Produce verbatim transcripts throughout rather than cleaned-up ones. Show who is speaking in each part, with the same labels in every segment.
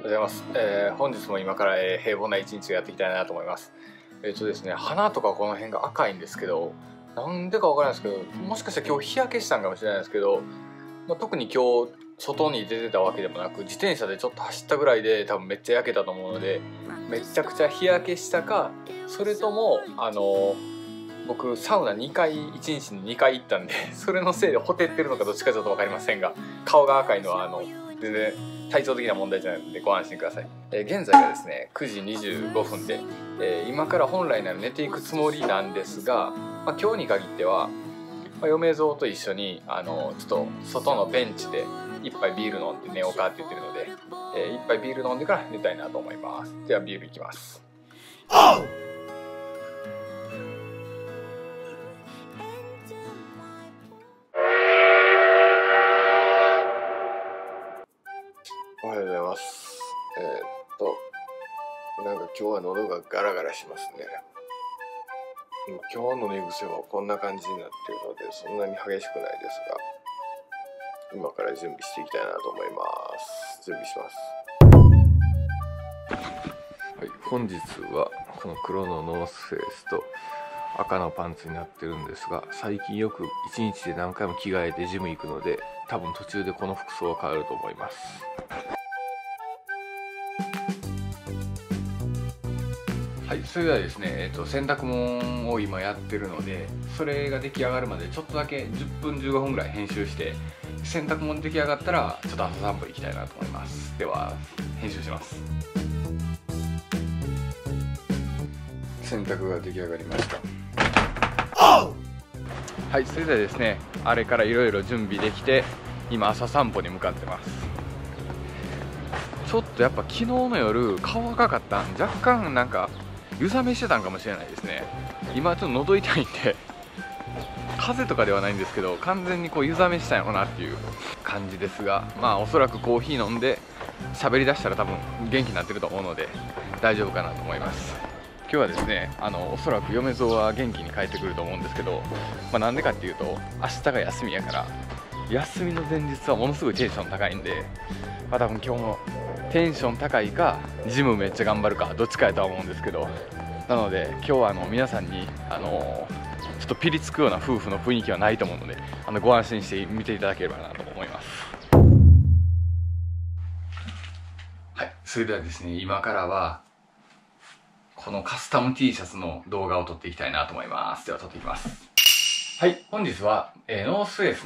Speaker 1: おはようございます。えー、本日も今から、えー、平凡な一日をやっていきたいなと思います。えっとですね、鼻とかこの辺が赤いんですけど、なんでかわからないですけど、もしかしたら今日日焼けしたんかもしれないですけど、まあ、特に今日外に出てたわけでもなく、自転車でちょっと走ったぐらいで多分めっちゃ焼けたと思うので、めちゃくちゃ日焼けしたか、それともあの僕サウナにかいいちにちににかい行ったんで、それのせいでほてってるのかどっちかちょっと分かりませんが、顔が赤いのはあの全然体調的な問題じゃないのでご安心ください。えー、現在がですねくじにじゅうごふんで、えー、今から本来なら寝ていくつもりなんですが、まあ、今日に限っては、まあ、嫁蔵と一緒にあのちょっと外のベンチで一杯ビール飲んで寝ようかって言ってるので、えー、一杯ビール飲んでから寝たいなと思います。ではビールいきます。
Speaker 2: おはようございます。えー、っとなんか今日は喉がガラガラしますね。今日の寝癖はこんな感じになっているのでそんなに激しくないですが、今から準備していきたいなと思います。準備します。はい、本日はこの黒のノースフェイスと赤のパンツになってるんですが、最近よくいちにちで何回も着替えてジム行くので、多分途中でこの服装は変わると思います。
Speaker 1: はい、それではですね、えー、と洗濯物を今やってるので、それが出来上がるまでちょっとだけじゅっぷんじゅうごふんぐらい編集して、洗濯物出来上がったらちょっと朝散歩行きたいなと思います。では編集します。洗濯が出来上がりました。はい、それではですね、あれからいろいろ準備できて今朝散歩に向かってます。ちょっとやっぱ昨日の夜顔赤かったん、若干なんか湯冷めしてたんかもしれないですね。今ちょっと喉痛いんで、風邪とかではないんですけど、完全にこう湯冷めしたんやろなっていう感じですが、まあおそらくコーヒー飲んで喋りだしたら多分元気になってると思うので大丈夫かなと思います。今日はですね、あのおそらく嫁蔵は元気に帰ってくると思うんですけど、まあ、なんでかっていうと明日が休みやから、休みの前日はものすごいテンション高いんで、まあ、多分今日もテンション高いかジムめっちゃ頑張るかどっちかやとは思うんですけど、なので今日はあの皆さんにあのちょっとピリつくような夫婦の雰囲気はないと思うので、あのご安心して見ていただければなと思います。はい、それではですね、今からはこのカスタム T シャツの動画を撮っていきたいなと思います。では撮っていきます。はい、本日は、えー、ノースフェイスの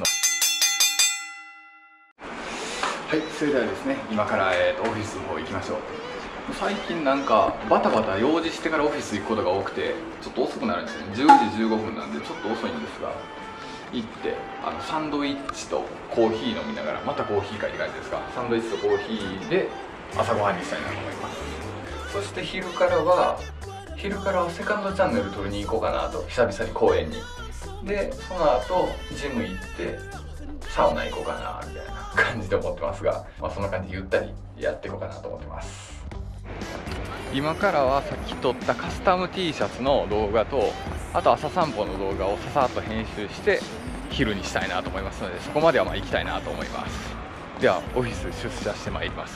Speaker 1: はい、それではですね、今から、えー、とオフィスの方行きましょう。最近なんかバタバタ用事してからオフィス行くことが多くて、ちょっと遅くなるんですね。じゅうじじゅうごふんなんでちょっと遅いんですが、行ってあのサンドイッチとコーヒー飲みながら、またコーヒーかって感じですか、サンドイッチとコーヒーで朝ごはんにしたいなと思います。そして昼からは昼からはセカンドチャンネル撮りに行こうかなと、久々に公園に。でその後ジム行ってサウナ行こうかなみたいな感じで思ってますが、まあ、そんな感じでゆったりやっていこうかなと思ってます。今からはさっき撮ったカスタム T シャツの動画と、あと朝散歩の動画をささっと編集して昼にしたいなと思いますので、そこまではまあ行きたいなと思います。ではオフィス出社してまいります。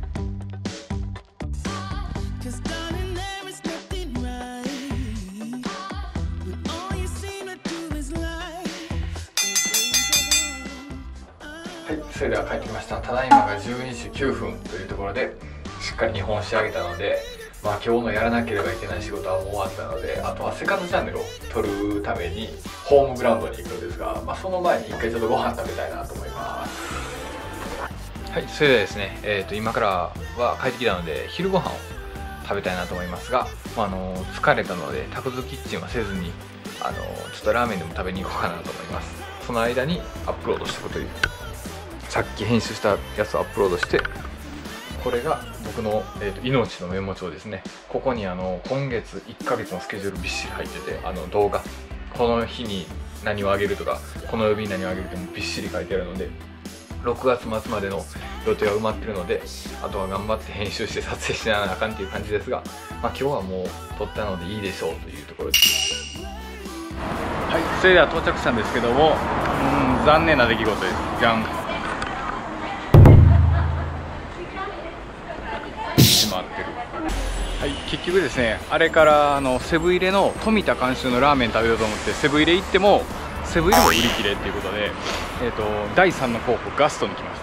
Speaker 1: はい、それでは帰ってきました。ただいまがじゅうにじきゅうふんというところで、しっかりにほん仕上げたので、まあ、今日のやらなければいけない仕事はもう終わったので、あとはセカンドチャンネルを撮るためにホームグラウンドに行くのですが、まあ、その前に一回ちょっとご飯食べたいなと思います。はい、それではですね、えー、と今からは帰ってきたので昼ご飯を食べたいなと思いますが、まあ、あの疲れたのでタクズキッチンはせずに、あのちょっとラーメンでも食べに行こうかなと思います。その間にアップロードしていくという、さっき編集したやつをアップロードして、これが僕の、えー、と命のメモ帳ですね。ここにあの今月いっかげつのスケジュールびっしり入ってて、あの動画この日に何をあげるとかこの曜日に何をあげるってもびっしり書いてあるので、ろくがつまつまでの予定が埋まってるので、あとは頑張って編集して撮影しながらあかんっていう感じですが、まあ、今日はもう撮ったのでいいでしょうというところです。はい、それでは到着したんですけども、うん、残念な出来事です。じゃん。 閉まってる。はい、結局ですね、あれからあのセブン入れの富田監修のラーメン食べようと思ってセブン入れ行ってもセブン入れも売り切れっていうことで、えーとだいさんの候補ガストに来ました。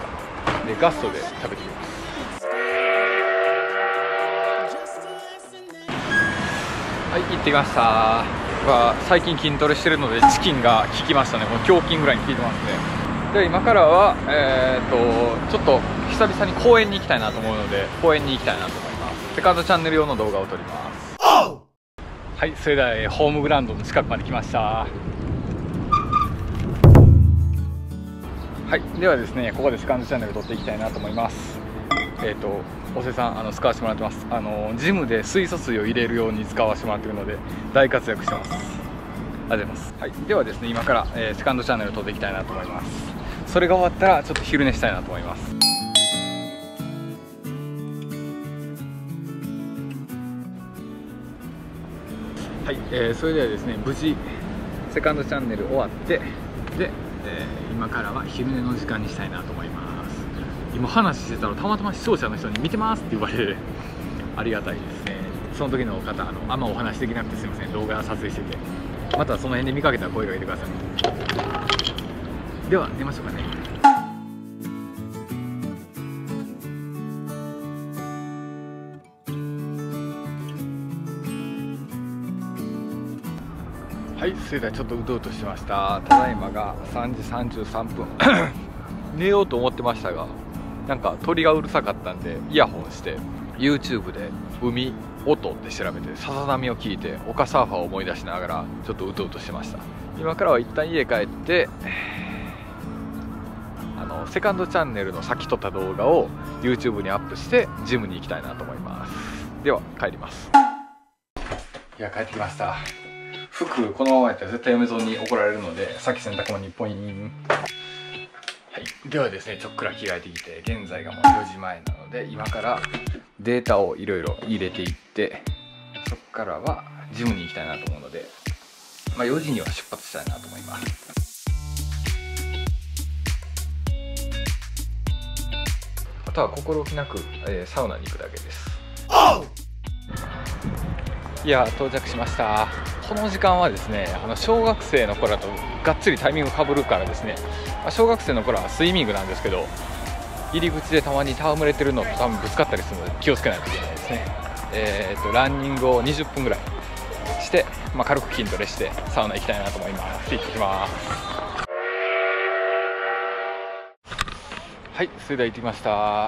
Speaker 1: でガストで食べてみます。はい、行ってきました。は最近筋トレしてるのでチキンが効きましたね。もう胸筋ぐらいに効いてますね。で今からは、えー、とちょっと久々に公園に行きたいなと思うので公園に行きたいなと思います。セカンドチャンネル用の動画を撮ります。はい、それでは、えー、ホームグラウンドの近くまで来ました。はい、ではですね、ここでセカンドチャンネル撮っていきたいなと思います。えっ、ー、とおせさんあの使わせてもらってます。あのジムで水素水を入れるように使わせてもらってるので大活躍してます。ありがとうございます。はい、ではですね、今から、えー、セカンドチャンネルを撮っていきたいなと思います。それが終わったらちょっと昼寝したいなと思います。はい、えー、それではですね、無事セカンドチャンネル終わってで、えー、今からは昼寝の時間にしたいなと思います。今話してたらたまたま視聴者の人に見てますって言われてありがたいですね。その時の方あのあんまお話できなくてすいません。動画撮影しててまたその辺で見かけたら声かけてください。では寝ましょうかね。はい、それではちょっとうとうとしてました。ただいまがさんじさんじゅうさんぷん寝ようと思ってましたがなんか鳥がうるさかったんでイヤホンして YouTube で海音って調べてさざ波を聞いて丘サーファーを思い出しながらちょっとうとうとしてました。今からは一旦家帰ってあのセカンドチャンネルのさっき撮った動画を YouTube にアップしてジムに行きたいなと思います。では帰ります。いや帰ってきました。服このままやったら絶対嫁蔵に怒られるのでさっき洗濯物にポイン。はい、ではですね、ちょっくら着替えてきて現在がもうよじまえなので今からデータをいろいろ入れていってそこからはジムに行きたいなと思うので、まあ、よじには出発したいなと思います。あとは心置きなく、えー、サウナに行くだけです。いや到着しました。この時間はですね、あの小学生の頃だとがっつりタイミングかぶるからですね、小学生の頃はスイミングなんですけど入り口でたまに戯れてるのと多分ぶつかったりするので気をつけないといけないですね。えー、とランニングをにじゅっぷんぐらいして、まあ、軽く筋トレしてサウナ行きたいなと思います。行ってきます。はい、それでは行ってきました。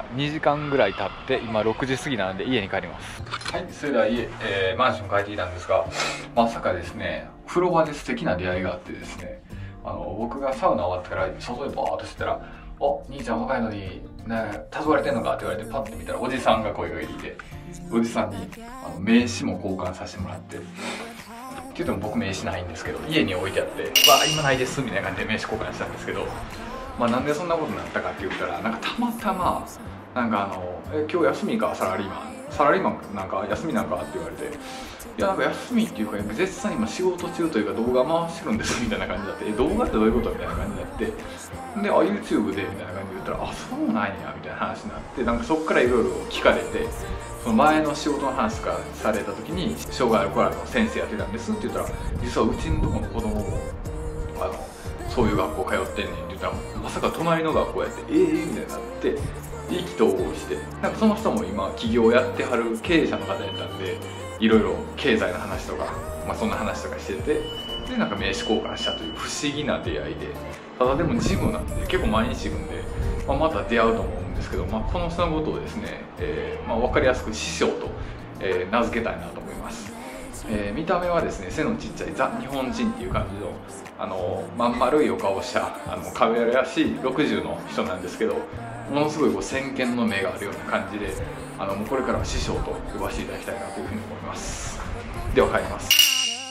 Speaker 1: にじかんぐらい経って今ろくじ過ぎなので家に帰ります。はい、それでは家、えー、マンション帰ってきたんですがまさかですね風呂場で素敵な出会いがあってですね、あの僕がサウナ終わってから外でバーッとしてたら「お兄ちゃん若いのにね誘われてんのか?」って言われてパッと見たらおじさんが声がけていておじさんにあの名刺も交換させてもらってって言っても僕名刺ないんですけど家に置いてあって「わあ今ないです」みたいな感じで名刺交換したんですけど、まあなんでそんなことになったかって言ったらなんかたまたまなんかあの「え今日休みかサラリーマンサラリーマンなんか休みなんか?」って言われて「いやなんか休みっていうか絶賛今仕事中というか動画回してるんです」みたいな感じになって「え動画ってどういうこと?」みたいな感じになってで「あ YouTube で」みたいな感じで言ったら「あそうなんや」みたいな話になってなんかそこからいろいろ聞かれてその前の仕事の話とかされた時に「障害の子らの先生やってたんです」って言ったら「実はうちのとこの子供もあのそういう学校通ってんねん」って言ったらまさか隣の学校やって「ええー」みたいになって意気投合してなんかその人も今起業やってはる経営者の方やったんでいろいろ経済の話とか、まあ、そんな話とかしててでなんか名刺交換したという不思議な出会いでただでもジムなんで結構毎日行くんで、まあ、また出会うと思うんですけど、まあ、この人のことをですね、えーまあ、分かりやすく師匠と、えー、名付けたいなと思います。えー、見た目はですね背のちっちゃいザ日本人っていう感じのあのまん丸いお顔をしたあの可愛らしいろくじゅうの人なんですけどものすごいこう先見の目があるような感じであのもうこれからは師匠と呼ばせていただきたいなというふうに思います。では帰ります。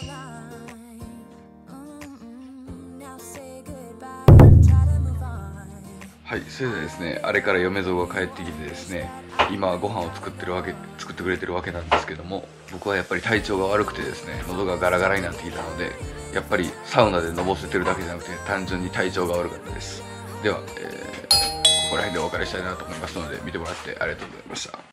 Speaker 1: はい、それではですねあれから嫁蔵が帰ってきてですね今ご飯を作ってるわけ作ってくれてるわけなんですけども僕はやっぱり体調が悪くてですね喉がガラガラになってきたのでやっぱりサウナでのぼせてるだけじゃなくて単純に体調が悪かったです。では、えー、ここら辺でお別れしたいなと思いますので見てもらってありがとうございました。